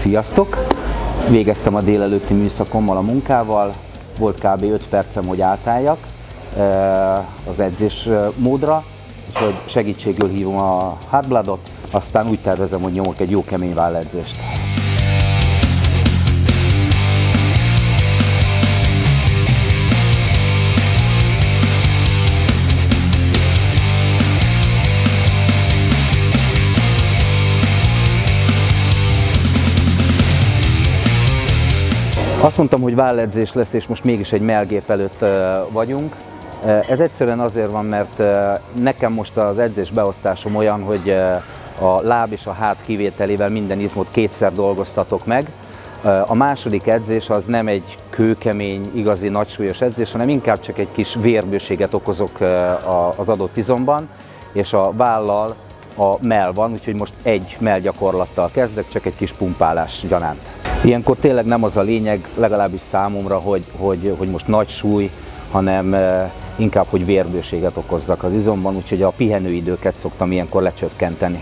Sziasztok! Végeztem a délelőtti műszakommal a munkával, volt kb. 5 percem, hogy átálljak az edzés módra, úgyhogy segítségül hívom a Hardbloodot, aztán úgy tervezem, hogy nyomok egy jó kemény válledzést. Azt mondtam, hogy válledzés lesz, és most mégis egy mellgép előtt vagyunk. Ez egyszerűen azért van, mert nekem most az edzés beosztásom olyan, hogy a láb és a hát kivételével minden izmot kétszer dolgoztatok meg. A második edzés az nem egy kőkemény, igazi nagysúlyos edzés, hanem inkább csak egy kis vérbőséget okozok az adott izomban, és a vállal a mell van, úgyhogy most egy mell gyakorlattal kezdek, csak egy kis pumpálás gyanánt. Ilyenkor tényleg nem az a lényeg, legalábbis számomra, hogy most nagy súly, hanem inkább, hogy vérbőséget okozzak az izomban, úgyhogy a pihenőidőket szoktam ilyenkor lecsökkenteni.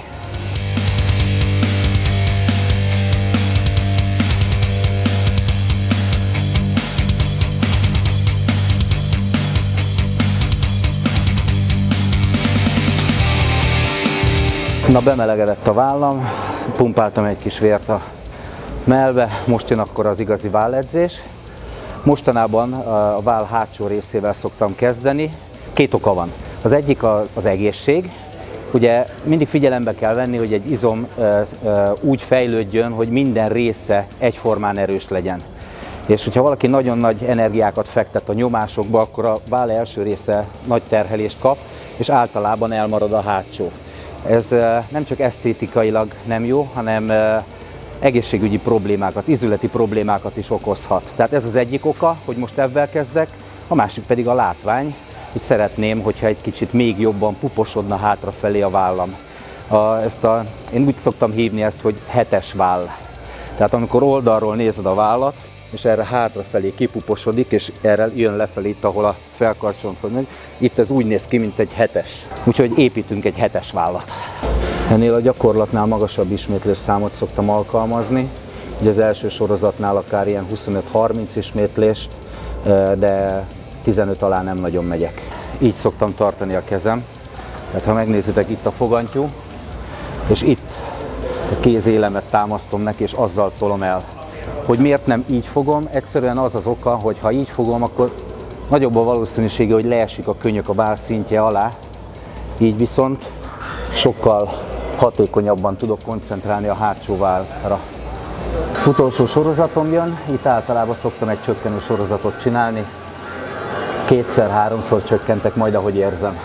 Na, bemelegedett a vállam, pumpáltam egy kis vért a mellbe, most jön akkor az igazi válledzés. Mostanában a váll hátsó részével szoktam kezdeni. Két oka van. Az egyik az egészség. Ugye mindig figyelembe kell venni, hogy egy izom úgy fejlődjön, hogy minden része egyformán erős legyen. És hogyha valaki nagyon nagy energiákat fektet a nyomásokba, akkor a váll első része nagy terhelést kap, és általában elmarad a hátsó. Ez nem csak esztétikailag nem jó, hanem egészségügyi problémákat, izületi problémákat is okozhat. Tehát ez az egyik oka, hogy most ebben kezdek, a másik pedig a látvány, hogy szeretném, hogyha egy kicsit még jobban puposodna hátrafelé a vállam. Én úgy szoktam hívni ezt, hogy hetes váll. Tehát amikor oldalról nézed a vállat, és erre hátrafelé kipuposodik, és erre jön lefelé itt, ahol a felkarcsonthoz megy, itt ez úgy néz ki, mint egy hetes. Úgyhogy építünk egy hetes vállat. Ennél a gyakorlatnál magasabb ismétlés számot szoktam alkalmazni. Ugye az első sorozatnál akár ilyen 25-30 ismétlést, de 15 alá nem nagyon megyek. Így szoktam tartani a kezem. Tehát ha megnézitek, itt a fogantyú, és itt a kézélemet támasztom neki, és azzal tolom el. Hogy miért nem így fogom? Egyszerűen az az oka, hogy ha így fogom, akkor nagyobb a valószínűsége, hogy leesik a könyök a váll szintje alá. Így viszont sokkal hatékonyabban tudok koncentrálni a hátsó vállra. Utolsó sorozatom jön, itt általában szoktam egy csökkenő sorozatot csinálni. 2-3-szor csökkentek majd, ahogy érzem.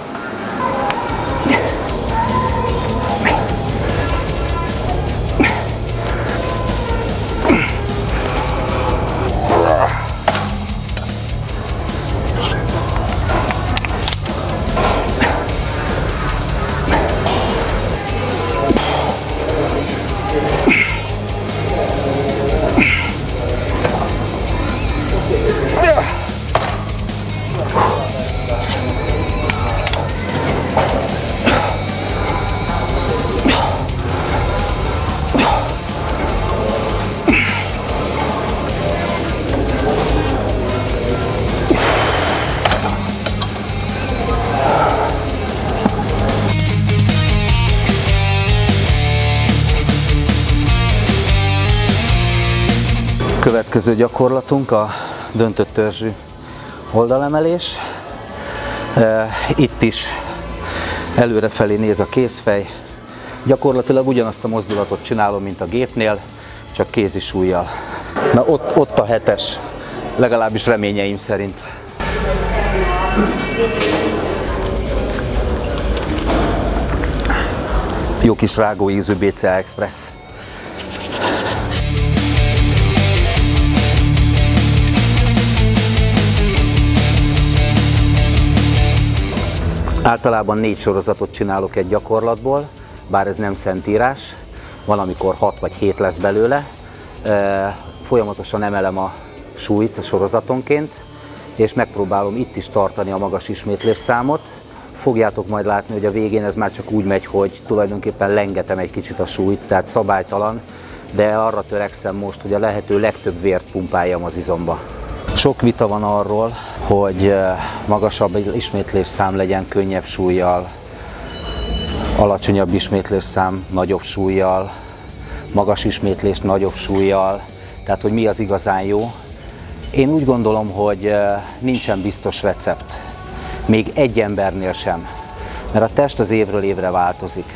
Következő gyakorlatunk a döntött törzsű oldalemelés. Itt is előrefelé néz a kézfej. Gyakorlatilag ugyanazt a mozdulatot csinálom, mint a gépnél, csak kézi súllyal. Na, ott a hetes, legalábbis reményeim szerint. Jó kis rágóízű BCA Express. Általában 4 sorozatot csinálok egy gyakorlatból, bár ez nem szentírás, van amikor 6 vagy 7 lesz belőle. Folyamatosan emelem a súlyt a sorozatonként, és megpróbálom itt is tartani a magas ismétlés számot. Fogjátok majd látni, hogy a végén ez már csak úgy megy, hogy tulajdonképpen lengetem egy kicsit a súlyt, tehát szabálytalan, de arra törekszem most, hogy a lehető legtöbb vért pumpáljam az izomba. Sok vita van arról, hogy magasabb ismétlésszám legyen könnyebb súllyal, alacsonyabb ismétlésszám nagyobb súllyal, magas ismétlés nagyobb súllyal, tehát hogy mi az igazán jó. Én úgy gondolom, hogy nincsen biztos recept, még egy embernél sem, mert a test az évről évre változik.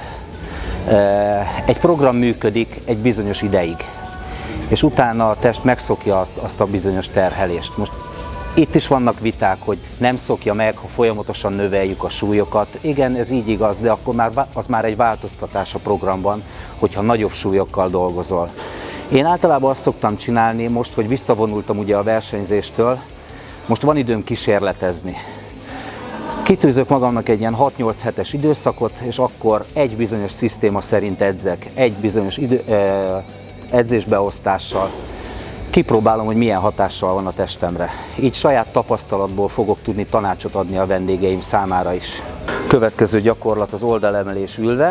Egy program működik egy bizonyos ideig, és utána a test megszokja azt a bizonyos terhelést. Most itt is vannak viták, hogy nem szokja meg, ha folyamatosan növeljük a súlyokat. Igen, ez így igaz, de akkor az már egy változtatás a programban, hogyha nagyobb súlyokkal dolgozol. Én általában azt szoktam csinálni most, hogy visszavonultam ugye a versenyzéstől, most van időm kísérletezni. Kitűzök magamnak egy ilyen 6-8 hetes időszakot, és akkor egy bizonyos szisztéma szerint edzek, egy bizonyos edzésbeosztással. Kipróbálom, hogy milyen hatással van a testemre. Így saját tapasztalatból fogok tudni tanácsot adni a vendégeim számára is. Következő gyakorlat az oldalemelés ülve,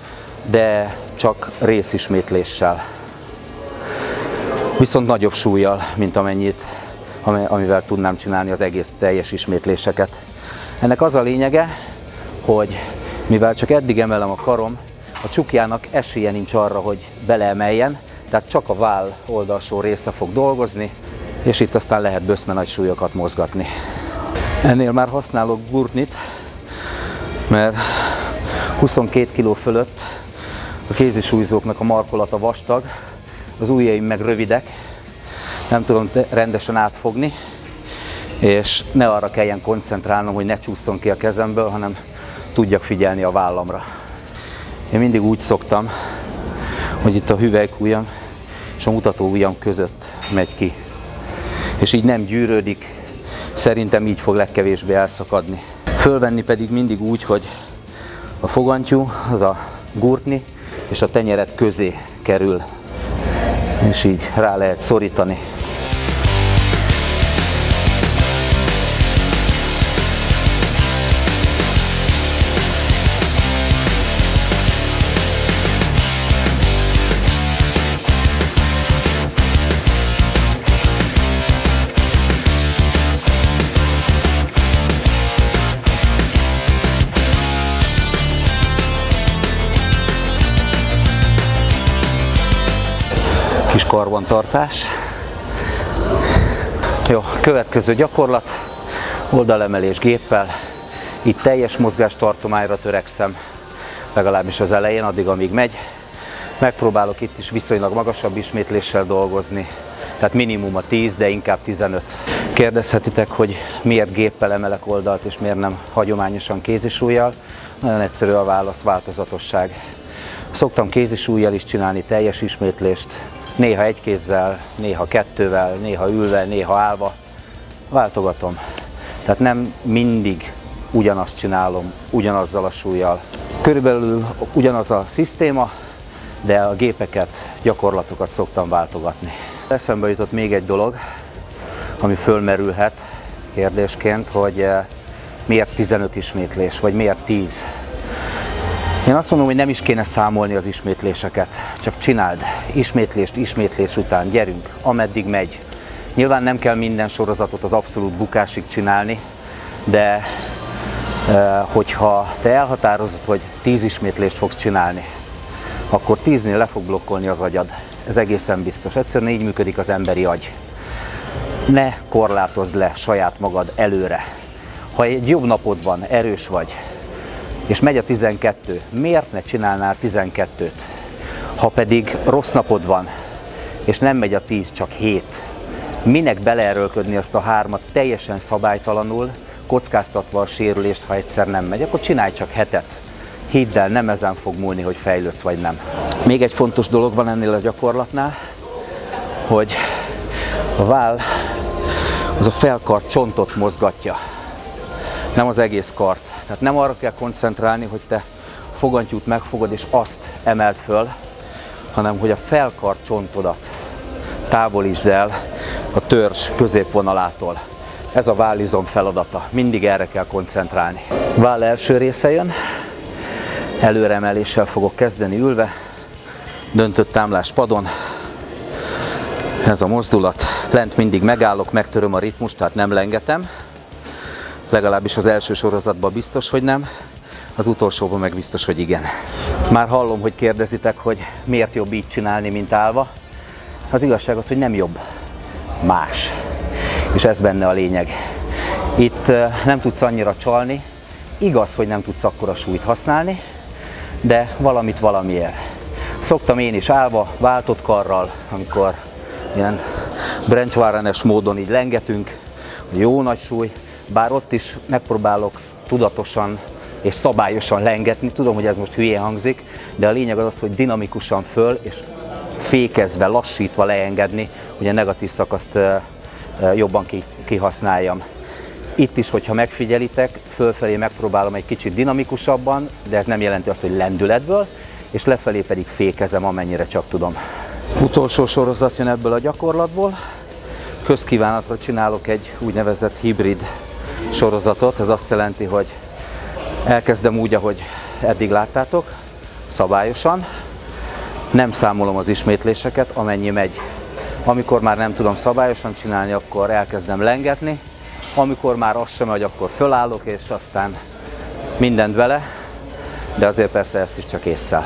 de csak részismétléssel. Viszont nagyobb súllyal, mint amivel tudnám csinálni az egész teljes ismétléseket. Ennek az a lényege, hogy mivel csak eddig emelem a karom, a csukjának esélye nincs arra, hogy beleemeljen, tehát csak a váll oldalsó része fog dolgozni, és itt aztán lehet böszme nagy súlyokat mozgatni. Ennél már használok gurtnit, mert 22 kg fölött a kézisúlyzóknak a markolata vastag, az ujjaim meg rövidek, nem tudom rendesen átfogni, és ne arra kelljen koncentrálnom, hogy ne csúszson ki a kezemből, hanem tudjak figyelni a vállamra. Én mindig úgy szoktam, hogy itt a hüvelykujjam és a mutatóujjam között megy ki. És így nem gyűrődik, szerintem így fog legkevésbé elszakadni. Fölvenni pedig mindig úgy, hogy a fogantyú, az a gurtni és a tenyeret közé kerül. És így rá lehet szorítani. Kis karbantartás. Jó, következő gyakorlat, oldalemelés géppel. Itt teljes mozgástartományra törekszem, legalábbis az elején, addig amíg megy. Megpróbálok itt is viszonylag magasabb ismétléssel dolgozni, tehát minimum a 10, de inkább 15. Kérdezhetitek, hogy miért géppel emelek oldalt, és miért nem hagyományosan kézisúllyal. Nagyon egyszerű a válasz, változatosság. Szoktam kézisúllyal is csinálni teljes ismétlést, néha egy kézzel, néha kettővel, néha ülve, néha állva. Váltogatom. Tehát nem mindig ugyanazt csinálom, ugyanazzal a súllyal. Körülbelül ugyanaz a szisztéma, de a gépeket, gyakorlatokat szoktam váltogatni. Eszembe jutott még egy dolog, ami fölmerülhet kérdésként, hogy miért 15 ismétlés, vagy miért 10. Én azt mondom, hogy nem is kéne számolni az ismétléseket, csak csináld. Ismétlés után, gyerünk, ameddig megy. Nyilván nem kell minden sorozatot az abszolút bukásig csinálni, de hogyha te elhatározod, hogy 10 ismétlést fogsz csinálni, akkor 10-nél le fog blokkolni az agyad. Ez egészen biztos. Egyszerűen így működik az emberi agy. Ne korlátozd le saját magad előre. Ha egy jobb napod van, erős vagy, és megy a 12, miért ne csinálnál 12-t? Ha pedig rossz napod van, és nem megy a 10, csak 7, minek beleerőlködni azt a 3-at teljesen szabálytalanul, kockáztatva a sérülést, ha egyszer nem megy, akkor csinálj csak 7-et. Hidd el, nem ezen fog múlni, hogy fejlődsz vagy nem. Még egy fontos dolog van ennél a gyakorlatnál, hogy a váll az a felkart csontot mozgatja, nem az egész kart. Tehát nem arra kell koncentrálni, hogy te fogantyút megfogod és azt emeld föl, hanem hogy a felkart csontodat távolítsd el a törzs középvonalától. Ez a vállizom feladata. Mindig erre kell koncentrálni. Váll első része jön. Előreemeléssel fogok kezdeni ülve. Döntött támlás padon. Ez a mozdulat. Lent mindig megállok, megtöröm a ritmust, tehát nem lengetem. Legalábbis az első sorozatban biztos, hogy nem. Az utolsóban meg biztos, hogy igen. Már hallom, hogy kérdezitek, hogy miért jobb így csinálni, mint állva. Az igazság az, hogy nem jobb. Más. És ez benne a lényeg. Itt nem tudsz annyira csalni. Igaz, hogy nem tudsz akkora súlyt használni, de valamit valamiért. Szoktam én is állva, váltott karral, amikor ilyen Brencvárenes módon így lengetünk, jó nagy súly, bár ott is megpróbálok tudatosan és szabályosan lengetni. Tudom, hogy ez most hülyén hangzik, de a lényeg az, hogy dinamikusan föl és fékezve, lassítva leengedni, hogy a negatív szakaszt jobban kihasználjam. Itt is, hogyha megfigyelitek, fölfelé megpróbálom egy kicsit dinamikusabban, de ez nem jelenti azt, hogy lendületből, és lefelé pedig fékezem, amennyire csak tudom. Utolsó sorozat jön ebből a gyakorlatból. Közkívánatra csinálok egy úgynevezett hibrid sorozatot. Ez azt jelenti, hogy elkezdem úgy, ahogy eddig láttátok, szabályosan. Nem számolom az ismétléseket, amennyi megy. Amikor már nem tudom szabályosan csinálni, akkor elkezdem lengetni. Amikor már az sem megy, akkor fölállok, és aztán mindent vele, de azért persze ezt is csak ésszel.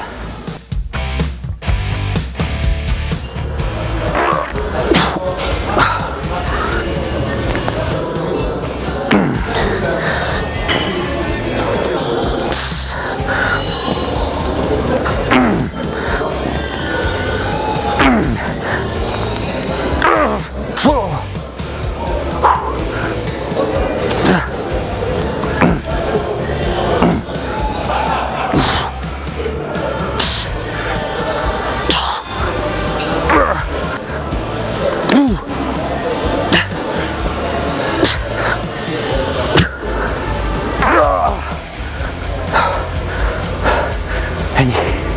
Ennyi.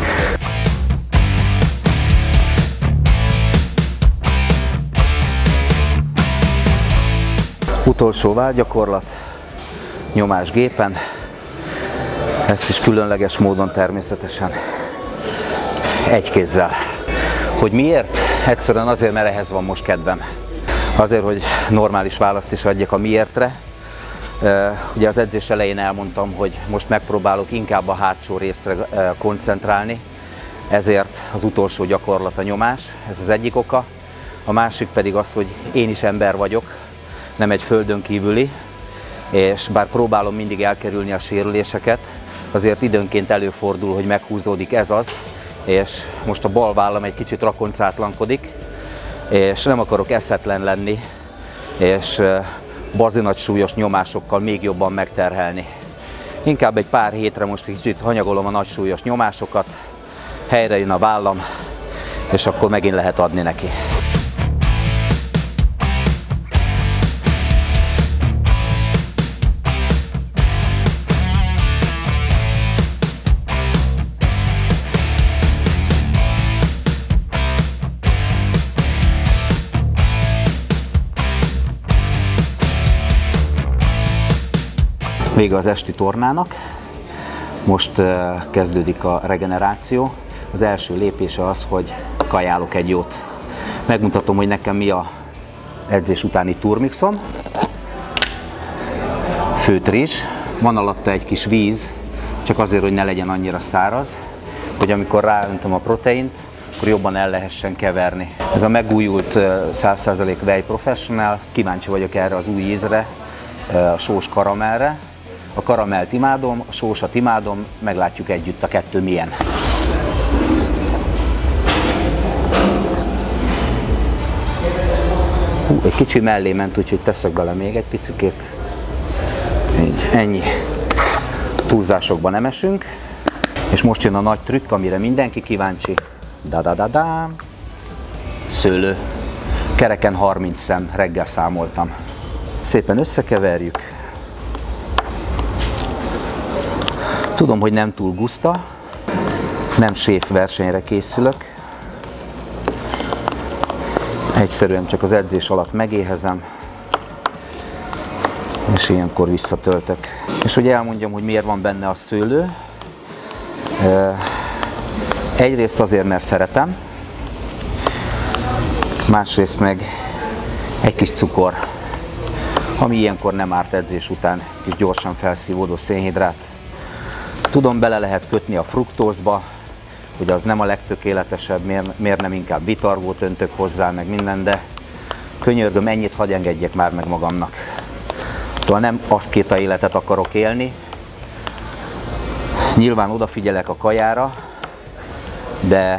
Utolsó vállgyakorlat, nyomás gépen, ezt is különleges módon természetesen, egy kézzel. Hogy miért? Egyszerűen azért, mert ehhez van most kedvem. Azért, hogy normális választ is adjak a miértre. Ugye az edzés elején elmondtam, hogy most megpróbálok inkább a hátsó részre koncentrálni, ezért az utolsó gyakorlat a nyomás, ez az egyik oka. A másik pedig az, hogy én is ember vagyok, nem egy földön kívüli, és bár próbálom mindig elkerülni a sérüléseket, azért időnként előfordul, hogy meghúzódik ez az, és most a bal vállam egy kicsit rakoncátlankodik, és nem akarok eszetlen lenni, és bazinagy súlyos nyomásokkal még jobban megterhelni. Inkább egy pár hétre most kicsit hanyagolom a nagy súlyos nyomásokat, helyre jön a vállam, és akkor megint lehet adni neki. Vége az esti tornának, most kezdődik a regeneráció. Az első lépése az, hogy kajálok egy jót. Megmutatom, hogy nekem mi a edzés utáni turmixom. Főtt rizs, van alatta egy kis víz, csak azért, hogy ne legyen annyira száraz, hogy amikor ráöntöm a proteint, akkor jobban el lehessen keverni. Ez a megújult 100% Whey Professional, kíváncsi vagyok erre az új ízre, a sós karamellre. A karamellt imádom, a sósat imádom, meglátjuk együtt a kettő milyen. Egy kicsi mellé ment, úgyhogy teszek bele még egy picikét. Így, ennyi. Túlzásokban nem esünk. És most jön a nagy trükk, amire mindenki kíváncsi. Da-da-da-da. Szőlő. Kereken 30 szem, reggel számoltam. Szépen összekeverjük. Tudom, hogy nem túl guszta, nem séf versenyre készülök. Egyszerűen csak az edzés alatt megéhezem, és ilyenkor visszatöltök. És hogy elmondjam, hogy miért van benne a szőlő. Egyrészt azért, mert szeretem. Másrészt meg egy kis cukor, ami ilyenkor nem árt edzés után, egy kis gyorsan felszívódó szénhidrát. Tudom, bele lehet kötni a fruktózba, hogy az nem a legtökéletesebb, miért nem inkább vitargót öntök hozzá, meg minden, de könyörgöm, ennyit hadd engedjek már meg magamnak. Szóval nem aszkéta életet akarok élni, nyilván odafigyelek a kajára, de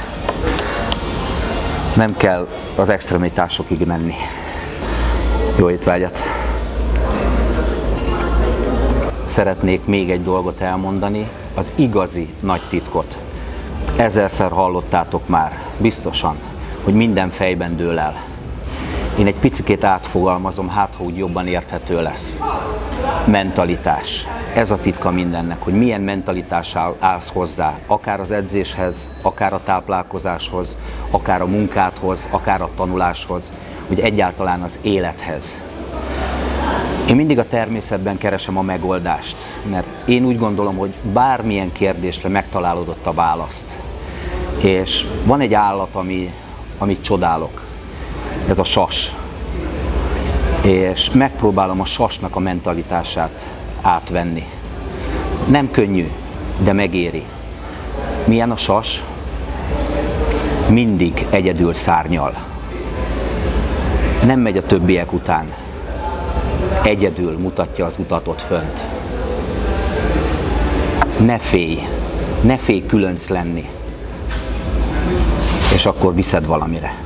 nem kell az extremitásokig menni. Jó étvágyat! Szeretnék még egy dolgot elmondani, az igazi nagy titkot. Ezerszer hallottátok már, biztosan, hogy minden fejben dől el. Én egy picikét átfogalmazom, hát ha úgy jobban érthető lesz. Mentalitás. Ez a titka mindennek, hogy milyen mentalitással állsz hozzá, akár az edzéshez, akár a táplálkozáshoz, akár a munkádhoz, akár a tanuláshoz, hogy egyáltalán az élethez. Én mindig a természetben keresem a megoldást, mert én úgy gondolom, hogy bármilyen kérdésre megtalálod ott a választ. És van egy állat, amit csodálok, ez a sas. És megpróbálom a sasnak a mentalitását átvenni. Nem könnyű, de megéri. Milyen a sas? Mindig egyedül szárnyal. Nem megy a többiek után. Egyedül mutatja az utat ott fönt. Ne félj különc lenni, és akkor viszed valamire.